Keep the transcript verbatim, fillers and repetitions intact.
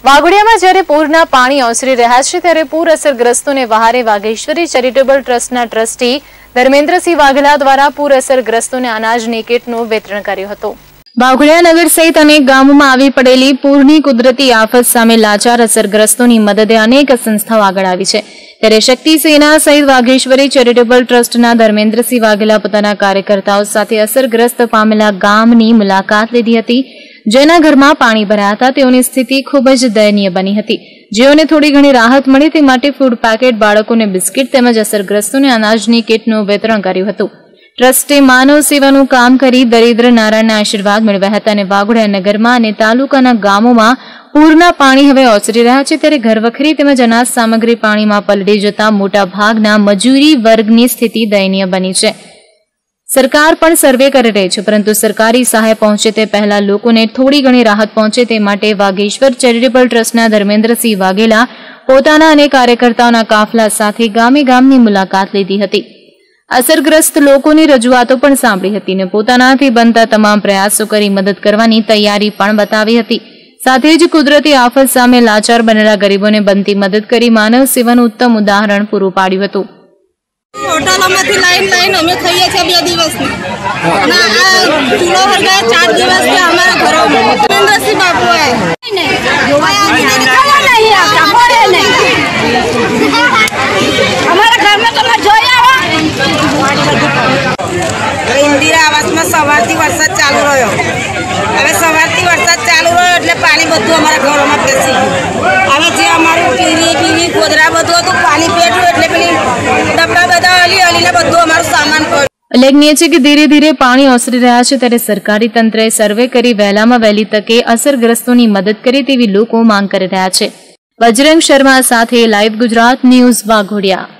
વાઘોડિયામાં જ્યારે પૂરના પાણી ઓસરી રહ્યા છે ત્યારે પૂર અસરગ્રસ્તોને વહારે વાઘેશ્વરી ચેરિટેબલ ટ્રસ્ટના ટ્રસ્ટી ધર્મેન્દ્રસિંહ વાઘેલા દ્વારા પૂર અસરગ્રસ્તોને અનાજની કીટનું વિતરણ કર્યું હતું। વાઘોડિયા નગર સહિત અનેક ગામોમાં આવી પડેલી પૂરની કુદરતી આફત સામે લાચાર અસરગ્રસ્તોની મદદે અનેક સંસ્થાઓ આગળ આવી છે। ત્યારે શક્તિ સેના સહિત વાઘેશ્વરી ચેરિટેબલ ટ્રસ્ટના ધર્મેન્દ્રસિંહ વાઘેલા પોતાના કાર્યકર્તાઓ સાથે અસરગ્રસ્ત પામેલા ગામની મુલાકાત લીધી હતી। જેના ઘરમાં પાણી ભરાયા હતા તેઓની સ્થિતિ ખૂબ જ દયનીય બની હતી। જેઓને થોડી ઘણી રાહત મળી તે માટે ફૂડ પેકેટ, બાળકોને બિસ્કિટ તેમજ અસરગ્રસ્તોને અનાજની કીટનું વિતરણ કર્યું હતું। ટ્રસ્ટે માનવ સેવાનું કામ કરી દરિદ્ર નારાયણના આશીર્વાદ મેળવ્યા હતા અને વાઘોડિયા નગરમાં અને તાલુકાના ગામોમાં પૂરના પાણી હવે ઓસરી રહ્યા છે ત્યારે ઘરવખરી તેમજ અનાજ સામગ્રી પાણીમાં પલળી જતા મોટા ભાગના મજૂરી વર્ગની સ્થિતિ દયનીય બની છે। સરકાર પણ સર્વે કરી રહી છે પરંતુ સરકારી સહાય પહોંચે તે પહેલા લોકોને થોડી ઘણી રાહત પહોંચે તે માટે વાઘેશ્વર ચેરિટેબલ ટ્રસ્ટના ધર્મેન્દ્રસિંહ વાઘેલા પોતાના અને કાર્યકર્તાઓના કાફલા સાથે ગામે ગામની મુલાકાત લીધી હતી। અસરગ્રસ્ત લોકોની રજૂઆતો પણ સાંભળી હતી અને પોતાનાથી બનતા તમામ પ્રયાસો કરી મદદ કરવાની તૈયારી પણ બતાવી હતી। સાથે જ કુદરતી આફત સામે લાચાર બનેલા ગરીબોને બનતી મદદ કરી માનવ સેવાનું ઉત્તમ ઉદાહરણ પૂરું પાડ્યું હતું। હોટલોમાંથી લાઈન લાઈન અમે ખાઈએ છીએ બે દિવસથી અને આ ચૂલો હરગાય ચાર દિવસથી અમારા ઘરોમાં ધર્મેન્દ્રસિંહ બાપુ અમારા ઘરમાં તમે જોઈ આવો। ઇન્દિરા આવાસમાં સવારથી વરસાદ ચાલુ રહ્યો। હવે સવારથી વરસાદ ચાલુ રહ્યો એટલે પાણી બધું અમારા ઘરોમાં બેસી ગયું। હવે જે અમારું ટીવી ટીવી ગોદરા બધું હતું પાણી પેટલું એટલે પેલી ડબડા બધા હલી હલીને બધું અમારું સામાન પડ્યું। ઉલ્લેખનીય છે કે ધીરે ધીરે પાણી ઓસરી રહ્યા છે ત્યારે સરકારી તંત્રએ સર્વે કરી વહેલામાં વહેલી તકે અસરગ્રસ્તોની મદદ કરે તેવી લોકો માંગ કરી રહ્યા છે। બજરંગ શર્મા સાથે લાઈવ ગુજરાત ન્યૂઝ વાઘોડિયા।